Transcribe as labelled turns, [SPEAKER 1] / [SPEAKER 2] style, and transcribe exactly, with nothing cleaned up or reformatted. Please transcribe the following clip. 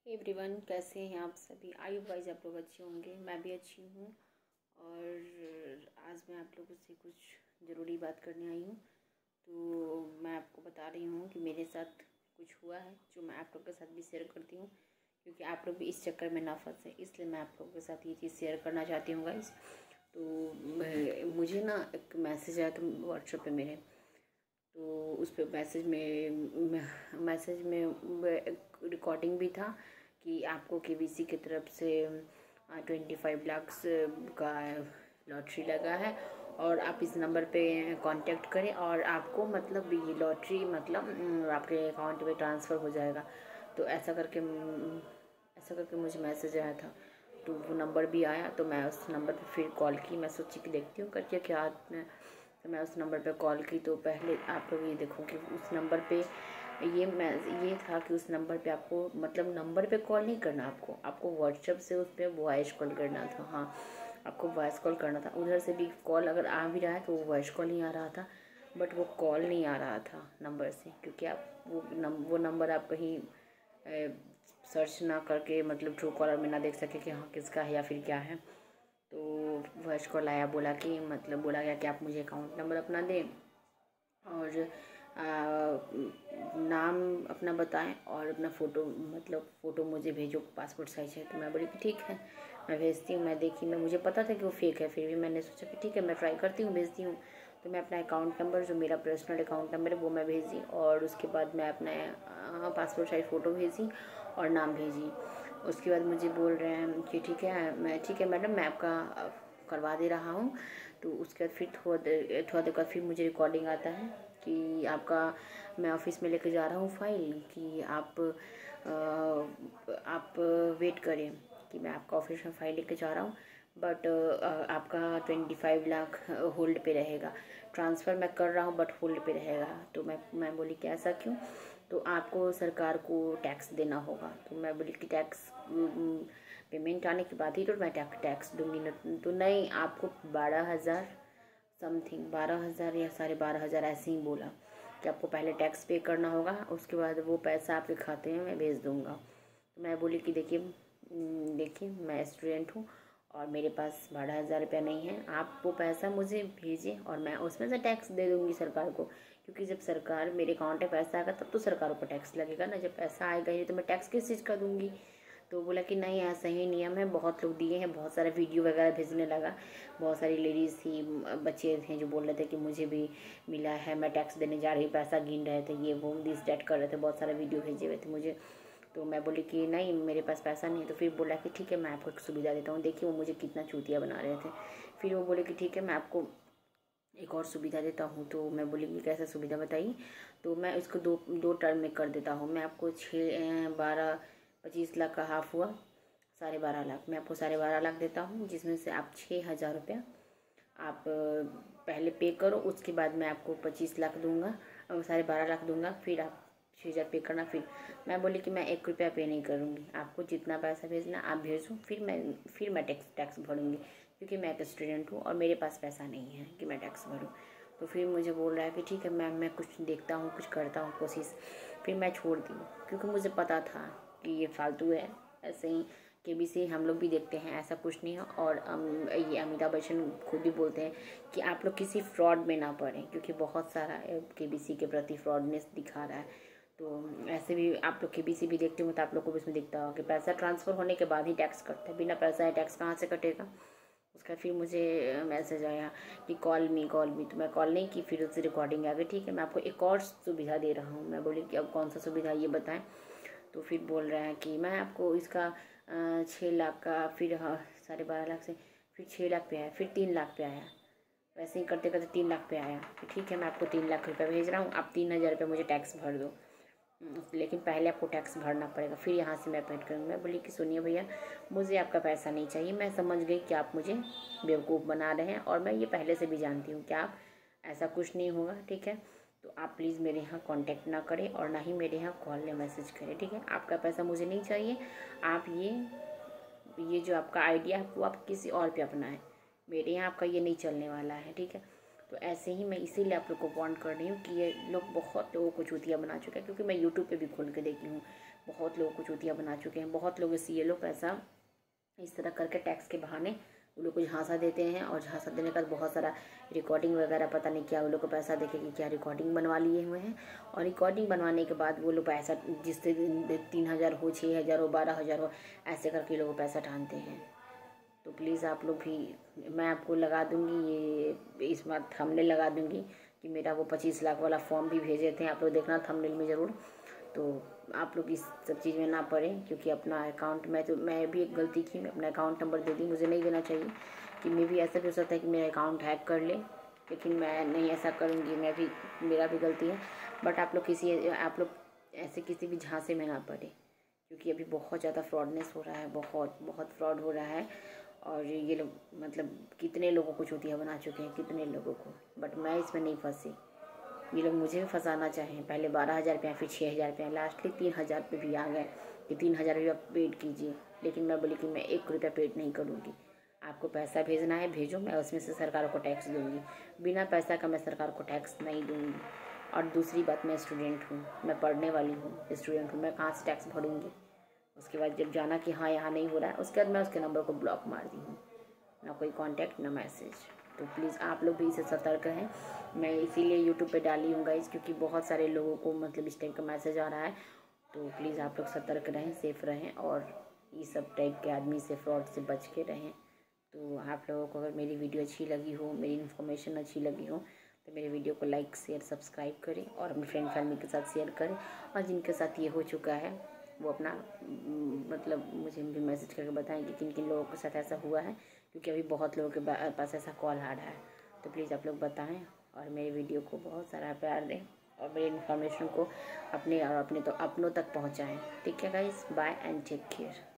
[SPEAKER 1] Everyone, कैसे हैं आप सभी। आई वाइज आप लोग अच्छे होंगे, मैं भी अच्छी हूँ। और आज मैं आप लोगों से कुछ ज़रूरी बात करने आई हूँ। तो मैं आपको बता रही हूँ कि मेरे साथ कुछ हुआ है जो मैं आप लोग के साथ भी शेयर करती हूँ, क्योंकि आप लोग भी इस चक्कर में ना फंसे, इसलिए मैं आप लोगों के साथ ये चीज़ शेयर करना चाहती हूँ गाइस। तो मुझे ना एक मैसेज आया था व्हाट्सएप पे मेरे, तो उस पर मैसेज में मैसेज में रिकॉर्डिंग भी था कि आपको केबीसी की तरफ से ट्वेंटी फाइव लाख का लॉटरी लगा है और आप इस नंबर पे कांटेक्ट करें और आपको मतलब ये लॉटरी मतलब आपके अकाउंट में ट्रांसफ़र हो जाएगा। तो ऐसा करके ऐसा करके मुझे मैसेज आया था, तो वो नंबर भी आया। तो मैं उस नंबर पे फिर कॉल की, मैं सोची कि देखती हूँ करके क्या। तो मैं उस नंबर पे कॉल की, तो पहले आप लोग ये देखो कि उस नंबर पे ये मैं ये था कि उस नंबर पे आपको मतलब नंबर पे कॉल नहीं करना, आपको आपको व्हाट्सएप से उस पर वॉइस कॉल करना था। हाँ, आपको वॉइस कॉल करना था। उधर से भी कॉल अगर आ भी रहा है तो वो वॉइस कॉल नहीं आ रहा था, बट वो कॉल नहीं आ रहा था नंबर से, क्योंकि आप वो नम, वो नंबर आप कहीं सर्च ना करके मतलब ट्रू कॉलर में ना देख सके कि हाँ किसका है या फिर क्या है। तो वॉइस कॉल आया, बोला कि मतलब बोला गया कि आप मुझे अकाउंट नंबर अपना दें और आ, नाम अपना बताएं और अपना फ़ोटो मतलब फ़ोटो मुझे भेजो, पासपोर्ट साइज है। तो मैं बोली कि ठीक है, मैं भेजती हूँ। मैं देखी, मैं मुझे पता था कि वो फेक है, फिर भी मैंने सोचा कि ठीक है मैं ट्राई करती हूँ, भेजती हूँ। तो मैं अपना अकाउंट नंबर, जो मेरा पर्सनल अकाउंट नंबर है, वो मैं भेजी और उसके बाद मैं अपना पासपोर्ट साइज फ़ोटो भेजी और नाम भेजी। उसके बाद मुझे बोल रहे हैं कि ठीक है, मैं ठीक है मैडम, मैं आपका करवा दे रहा हूँ। तो उसके बाद फिर थोड़ा देर थोड़ा देर बाद फिर मुझे रिकॉर्डिंग आता है कि आपका मैं ऑफिस में लेके जा रहा हूँ फाइल, कि आप आ, आप वेट करें कि मैं आपका ऑफिस में फ़ाइल लेके जा रहा हूँ, बट आपका ट्वेंटी फाइव लाख होल्ड पे रहेगा। ट्रांसफ़र मैं कर रहा हूँ बट होल्ड पे रहेगा। तो मैं मैं बोली कि ऐसा क्यों? तो आपको सरकार को टैक्स देना होगा। तो मैं बोली कि टैक्स पेमेंट आने के बाद ही तो मैं टैक्स दूंगी न। तो नहीं, आपको बारह हज़ार समथिंग बारह हज़ार या साढ़े बारह हज़ार ऐसे ही बोला कि आपको पहले टैक्स पे करना होगा, उसके बाद वो पैसा आपके खाते में मैं भेज दूँगा। तो मैं बोली कि देखिए देखिए मैं स्टूडेंट हूँ और मेरे पास बारह हज़ार रुपया नहीं है, आप वो पैसा मुझे भेजें और मैं उसमें से टैक्स दे दूँगी सरकार को, क्योंकि जब सरकार मेरे अकाउंट में पैसा आएगा तब तो सरकार को टैक्स लगेगा ना। जब पैसा आएगा ही तो मैं टैक्स किस चीज़ का दूँगी? तो बोला कि नहीं, ऐसा ही नियम है, बहुत लोग दिए हैं। बहुत सारा वीडियो वगैरह भेजने लगा, बहुत सारी लेडीज़ थी, बच्चे थे जो बोल रहे थे कि मुझे भी मिला है, मैं टैक्स देने जा रही, पैसा गिन रहे थे, ये वो दिस डैट कर रहे थे, बहुत सारा वीडियो भेजे हुए थे मुझे। तो मैं बोली कि नहीं, मेरे पास पैसा नहीं है। तो फिर बोला कि ठीक है मैं आपको एक सुविधा देता हूँ। देखिए वो मुझे कितना चूतिया बना रहे थे। फिर वो बोले कि ठीक है मैं आपको एक और सुविधा देता हूँ। तो मैं बोली कि कैसा सुविधा बताइए? तो मैं इसको दो दो टर्म में कर देता हूँ। मैं आपको छः बारह पच्चीस लाख का हाफ हुआ साढ़े बारह लाख, मैं आपको साढ़े बारह लाख देता हूँ, जिसमें से आप छः हज़ार रुपया आप पहले पे करो, उसके बाद मैं आपको पच्चीस लाख दूंगा और साढ़े बारह लाख दूंगा, फिर आप छः हज़ार पे करना। फिर मैं बोली कि मैं एक रुपया पे नहीं करूँगी, आपको जितना पैसा भेजना आप भेजो, फिर मैं फिर मैं टैक्स टैक्स भरूँगी, क्योंकि मैं एक स्टूडेंट हूँ और मेरे पास पैसा नहीं है कि मैं टैक्स भरूँ। तो फिर मुझे बोल रहा है कि ठीक है मैम, मैं कुछ देखता हूँ, कुछ करता हूँ कोशिश। फिर मैं छोड़ दी, क्योंकि मुझे पता था कि ये फालतू है। ऐसे ही केबीसी हम लोग भी देखते हैं, ऐसा कुछ नहीं है। और अम, ये अमिताभ बच्चन खुद भी बोलते हैं कि आप लोग किसी फ्रॉड में ना पड़ें, क्योंकि बहुत सारा केबीसी के प्रति फ्रॉडनेस दिखा रहा है। तो ऐसे भी आप लोग केबीसी भी देखते हो तो आप लोग को भी इसमें दिखता होगा कि पैसा ट्रांसफ़र होने के बाद ही टैक्स कटता है, बिना पैसा है टैक्स कहाँ से कटेगा? उसका फिर मुझे मैसेज आया कि कॉल मी कॉल मी। तो मैं कॉल नहीं की, फिर उससे रिकॉर्डिंग आ गई। ठीक है मैं आपको एक और सुविधा दे रहा हूँ। मैं बोली कि अब कौन सा सुविधा ये बताएं? तो फिर बोल रहा है कि मैं आपको इसका छः लाख का, फिर हाँ साढ़े बारह लाख से फिर छः लाख पे आया, फिर तीन लाख पे आया, वैसे ही करते करते तीन लाख पे आया। फिर ठीक है मैं आपको तीन लाख रुपये भेज रहा हूँ, आप तीन हज़ार रुपये मुझे टैक्स भर दो, लेकिन पहले आपको टैक्स भरना पड़ेगा, फिर यहाँ से मैं पेड करूँगी। मैं बोली कि सुनिए भैया, मुझे आपका पैसा नहीं चाहिए, मैं समझ गई कि आप मुझे बेवकूफ़ बना रहे हैं और मैं ये पहले से भी जानती हूँ कि आप ऐसा कुछ नहीं होगा। ठीक है, तो आप प्लीज़ मेरे यहाँ कांटेक्ट ना करें और ना ही मेरे यहाँ कॉल या मैसेज करें। ठीक है, आपका पैसा मुझे नहीं चाहिए। आप ये ये जो आपका आइडिया है वो आप किसी और पे अपनाएं, मेरे यहाँ आपका ये नहीं चलने वाला है। ठीक है, तो ऐसे ही मैं इसीलिए आप लोग को वार्न कर रही हूँ कि ये लोग बहुत लोगों को चूतिया बना चुका है, क्योंकि मैं यूट्यूब पे भी खोल के देखी हूँ। बहुत लोगों को चूतिया बना चुके हैं। बहुत लोग इसी ये लोग पैसा इस तरह करके टैक्स के बहाने वो लोग को झांसा देते हैं, और झांसा देने का बहुत सारा रिकॉर्डिंग वगैरह पता नहीं क्या वो लोग को पैसा देखे कि क्या रिकॉर्डिंग बनवा लिए हुए हैं, और रिकॉर्डिंग बनवाने के बाद वो लोग पैसा जिससे तीन हज़ार हो, छः हज़ार हो, बारह हज़ार हो, ऐसे करके लोग पैसा टानते हैं। तो प्लीज़ आप लोग भी, मैं आपको लगा दूँगी ये इस बार थंबनेल लगा दूँगी कि मेरा वो पच्चीस लाख वाला फॉर्म भी भेजे थे, आप लोग देखना थंबनेल में ज़रूर। तो आप लोग इस सब चीज़ में ना पड़ें, क्योंकि अपना अकाउंट में तो मैं भी एक गलती की, मैं अपना अकाउंट नंबर दे दी, मुझे नहीं देना चाहिए कि मे भी ऐसा भी हो सकता है कि मेरा अकाउंट हैक कर ले, लेकिन मैं नहीं ऐसा करूँगी, मैं भी, मेरा भी गलती है। बट आप लोग किसी आप लोग ऐसे किसी भी झांसे में ना पड़े, क्योंकि अभी बहुत ज़्यादा फ्रॉडनेस हो रहा है, बहुत बहुत फ्रॉड हो रहा है, और ये लोग मतलब कितने लोगों को चूतिया बना चुके हैं, कितने लोगों को। बट मैं इसमें नहीं फंसी, ये लोग मुझे भी फंसाना चाहें। पहले बारह हज़ार रुपया, फिर छः हज़ार रुपया, लास्टली तीन हज़ार रुपये भी आ गए कि तीन हज़ार रुपया पेड कीजिए, लेकिन मैं बोली कि मैं एक रुपया पेड नहीं करूँगी। आपको पैसा भेजना है भेजो, मैं उसमें से सरकार को टैक्स दूँगी, बिना पैसा का मैं सरकार को टैक्स नहीं दूँगी। और दूसरी बात, मैं स्टूडेंट हूँ, मैं पढ़ने वाली हूँ, स्टूडेंट हूँ, मैं कहाँ से टैक्स भरूँगी। उसके बाद जब जाना कि हाँ यहाँ नहीं हो रहा है, उसके बाद मैं उसके नंबर को ब्लॉक मार दी हूँ, ना कोई कांटेक्ट ना मैसेज। तो प्लीज़ आप लोग भी इससे सतर्क रहें। मैं इसीलिए यूट्यूब पे डाली हूँ गाइस, क्योंकि बहुत सारे लोगों को मतलब इस टाइप का मैसेज आ रहा है। तो प्लीज़ आप लोग सतर्क रहें, सेफ़ रहें, और इस सब टाइप के आदमी से, फ्रॉड से बच के रहें। तो आप लोगों को अगर मेरी वीडियो अच्छी लगी हो, मेरी इन्फॉर्मेशन अच्छी लगी हो, तो मेरे वीडियो को लाइक शेयर सब्सक्राइब करें, और अपने फ्रेंड फैमिली के साथ शेयर करें। और जिनके साथ ये हो चुका है वो अपना मतलब मुझे भी मैसेज करके बताएं कि किन किन लोगों के साथ ऐसा हुआ है, क्योंकि अभी बहुत लोगों के पास ऐसा कॉल आ रहा है। तो प्लीज़ आप लोग बताएं, और मेरे वीडियो को बहुत सारा प्यार दें, और मेरी इन्फॉर्मेशन को अपने और अपने तो अपनों तक पहुंचाएं। ठीक है guys, bye and take care.